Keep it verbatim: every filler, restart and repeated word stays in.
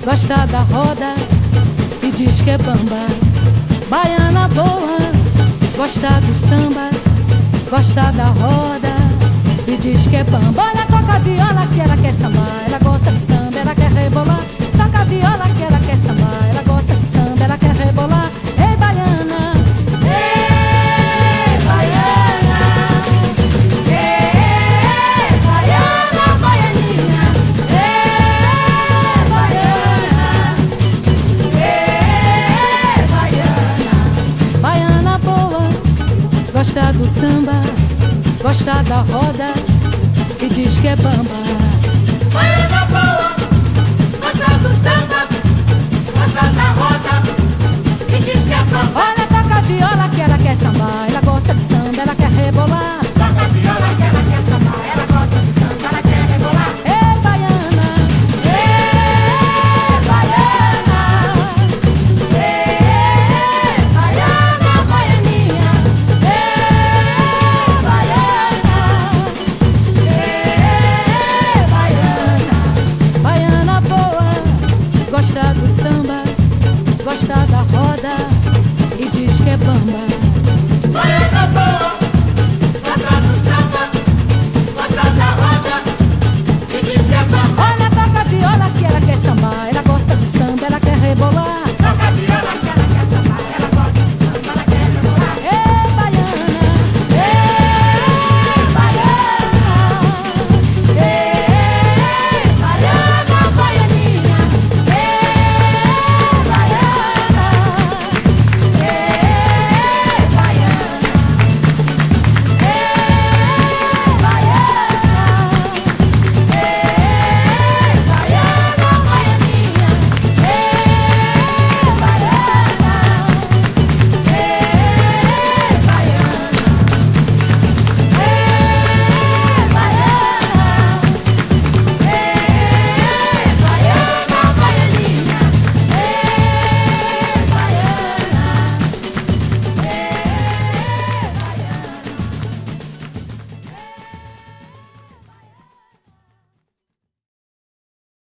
gosta da roda e diz que é bamba. Baiana boa, gosta do samba, gosta da roda e diz que é bamba. Olha, toca a viola que ela quer sambar, ela gosta de samba, ela quer rebolar. Toca a viola que ela quer sambar, ela gosta de samba, ela quer rebolar. Ei, baiana, ei, baiana, ei, baiana, baianinha, ei, baiana, ei, baiana. Baiana boa, gosta do samba, gosta da roda e diz que é bamba.